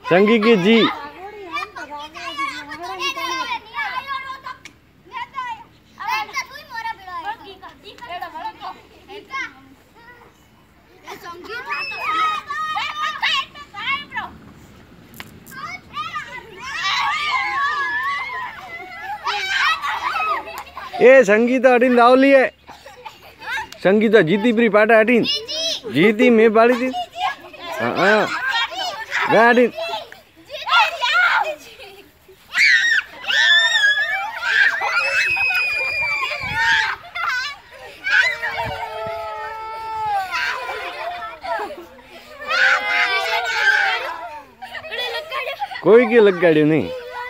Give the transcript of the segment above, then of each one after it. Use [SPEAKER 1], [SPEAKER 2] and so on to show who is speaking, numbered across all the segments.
[SPEAKER 1] संगी की जी ए संगीता अटीन लावली है संगीता जीती प्री पाटा अटीन जीती मैं बाड़ी थी हाँ अटीन कोई के लग गाड़ी नहीं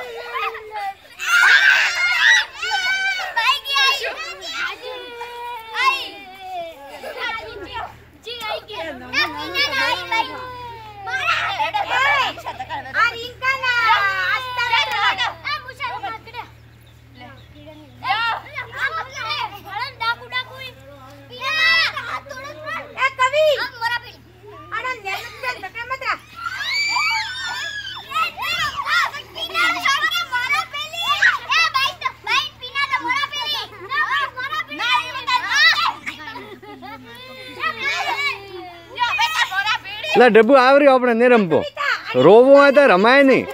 [SPEAKER 1] ला डब्बू आवरी अपने नहीं रमपो रोवो है तो रमाए नहीं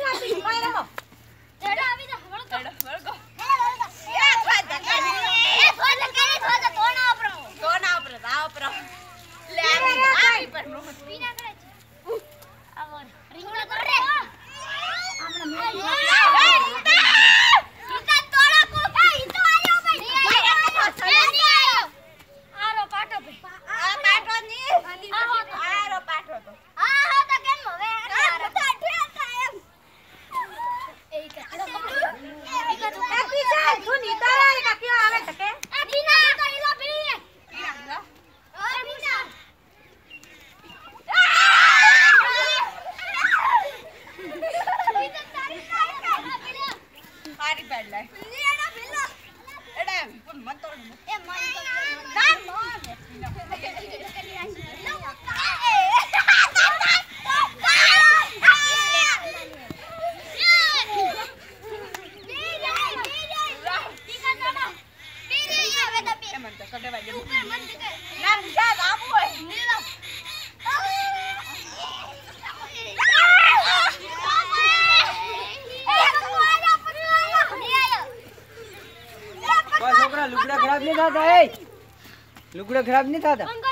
[SPEAKER 1] लुगड़ा खराब नहीं था लुगड़ा खराब नहीं था